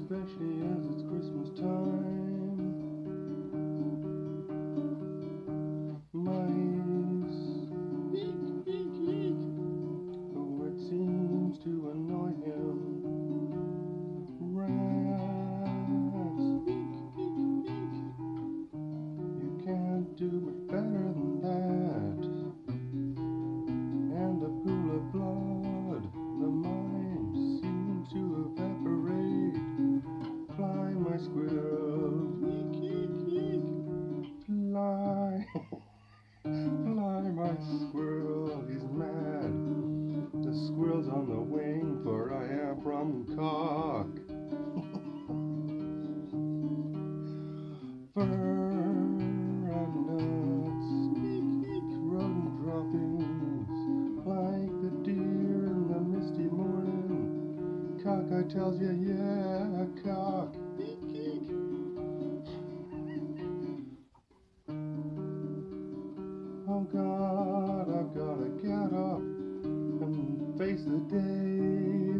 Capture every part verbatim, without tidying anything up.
especially as it's Christmas time. Mice, eek, eek, eek. Oh, it seems to annoy him. Rats, eek, eek, eek. You can't do much better than that. And the pool of blood, the mimes seem to evaporate. Fly, my squirrel, eek, eek, eek. Fly, fly, my squirrel, he's mad. The squirrel's on the wing, for I am from cock. Fur and nuts, eek, eek, rodent droppings, like the deer in the misty morning. Cock, I tells ya, yeah, cock, eek, eek. Oh God, I've gotta get up and face the day.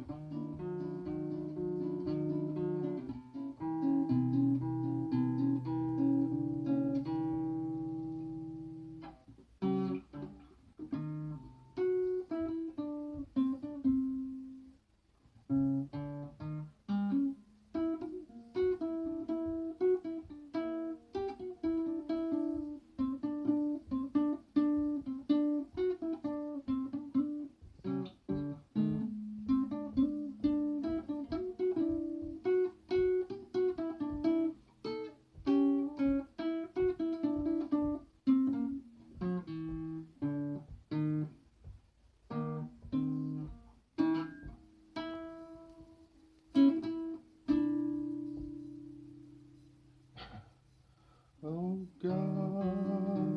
Oh God,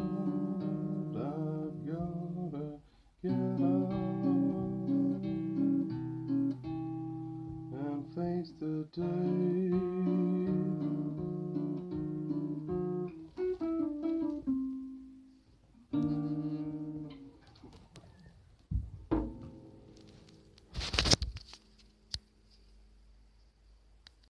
I've gotta get up and face the day.